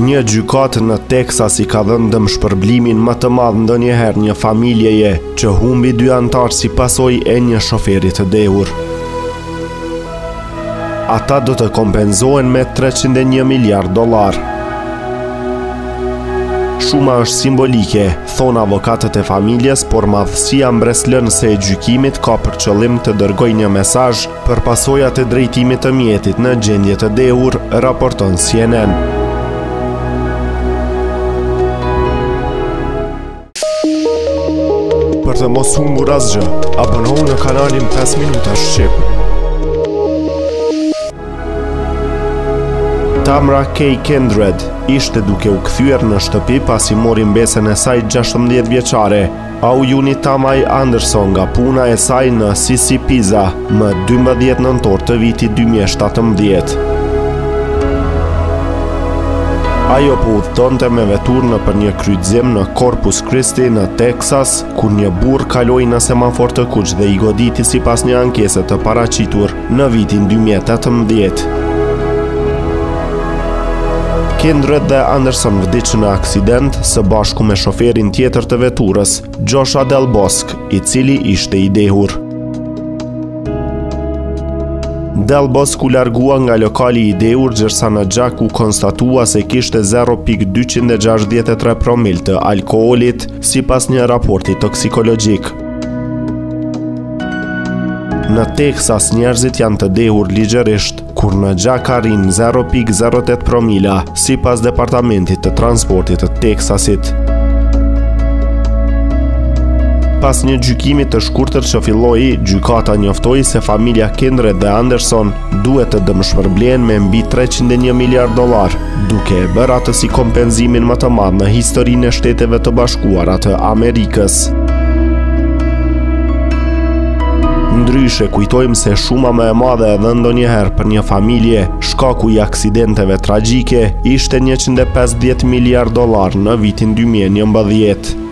Një gjykatë në Teksas i ka dhënë dëmshpërblimin më të madh ndonjëherë një familjeje që humbi 2 anëtar si pasojë e një shoferi të dehur. Ata do të kompenzohen me $301 miliard. Shuma është simbolike, thon avokatët e familjes, por madhësia mbreslënëse e gjykimit ka për qëllim të dërgojë një mesazh për pasojat e drejtimit të mjetit në gjendje të dehur, raporton CNN. Për të mos humbur asgjë, abonohu në kanalin 5 minuta shqip. Tamra K. Kindred ishte duke u kthyer në shtëpi pasi mori mbesën e saj 16 vjeçare. Au juni Tamaj Anderson nga puna e saj në Sisi Pizza më 12 nëntor të vitit 2017. Ajo po udhëtonte me veturë nëpër një kryqëzim në Corpus Christi në Teksas, kur një burr kaloi në semafor të kuq dhe i goditi sipas një ankese të paraqitur në vitin 2018. Kindred dhe Anderson vdiqën në aksident së bashku me shoferin tjetër të veturës, Joshua Del Bosque, i cili ishte i dehur. Del Bosque u largua nga lokali i dehur ndërsa në gjak u konstatua se kishte 0.263 promil të alkoolit sipas një raporti toksikologjik. Në Teksas njerëzit janë të dehur ligjërisht, kur në gjak arrin 0.08 promila, sipas Departamentit të Transportit të Teksasit. Pas një gjykimi të shkurtër që filloi, gjykata njoftoi se familja Kindred dhe Anderson duhet të dëmshpërblehen me mbi $301 miliard, duke e bërë atë si kompenzimin më të madh në historinë e Shteteve të Bashkuara të Amerikës. Ndryshe, kujtojmë se shuma më e madhe edhe ndonjëherë për një familje, shkaku i aksidenteve tragjike, ishte $150 miliard në vitin 2011.